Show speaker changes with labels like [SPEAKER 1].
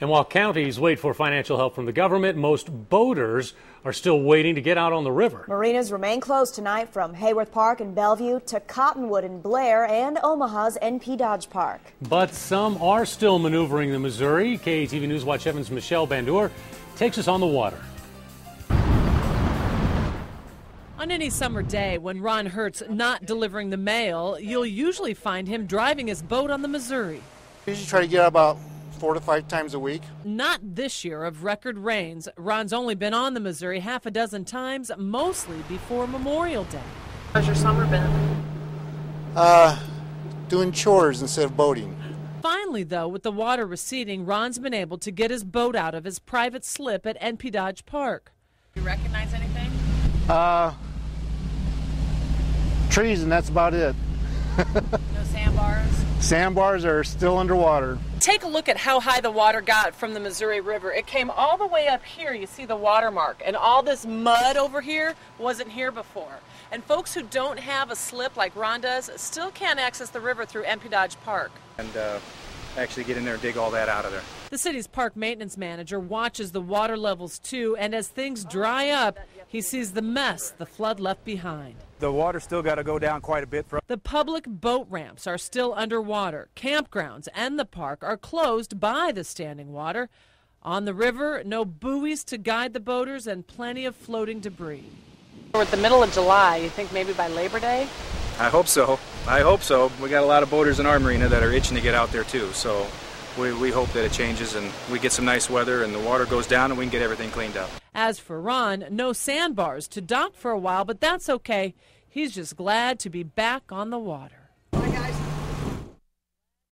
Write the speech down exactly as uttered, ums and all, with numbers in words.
[SPEAKER 1] And while counties wait for financial help from the government, most boaters are still waiting to get out on the river.
[SPEAKER 2] Marinas remain closed tonight from Hayworth Park in Bellevue to Cottonwood in Blair and Omaha's N P Dodge Park.
[SPEAKER 1] But some are still maneuvering the Missouri. K A T V News Watch seven's Michelle Bandur takes us on the water.
[SPEAKER 3] On any summer day when Ron Hurt's not delivering the mail, you'll usually find him driving his boat on the Missouri.
[SPEAKER 4] I usually try to get out about four to five times a week.
[SPEAKER 3] Not this year of record rains. Ron's only been on the Missouri half a dozen times, mostly before Memorial Day.
[SPEAKER 5] How's your summer been?
[SPEAKER 4] Uh, doing chores instead of boating.
[SPEAKER 3] Finally, though, with the water receding, Ron's been able to get his boat out of his private slip at N P Dodge Park.
[SPEAKER 5] You recognize anything?
[SPEAKER 4] Uh, trees, and that's about it.
[SPEAKER 5] No sandbars?
[SPEAKER 4] Sandbars are still underwater.
[SPEAKER 3] Take a look at how high the water got from the Missouri River. It came all the way up here. You see the watermark. And all this mud over here wasn't here before. And folks who don't have a slip like Ron does still can't access the river through N P Dodge Park.
[SPEAKER 6] And uh, actually get in there and dig all that out of there.
[SPEAKER 3] The city's park maintenance manager watches the water levels too, and as things dry up, he sees the mess the flood left behind.
[SPEAKER 6] The water's still got to go down quite a bit. For
[SPEAKER 3] the public boat ramps are still underwater. Campgrounds and the park are closed by the standing water. On the river, no buoys to guide the boaters and plenty of floating debris. We're at the middle of July. You think maybe by Labor Day?
[SPEAKER 6] I hope so. I hope so. We got a lot of boaters in our marina that are itching to get out there too. So we, we hope that it changes and we get some nice weather and the water goes down and we can get everything cleaned up.
[SPEAKER 3] As for Ron, no sandbars to dock for a while, but that's okay. He's just glad to be back on the water.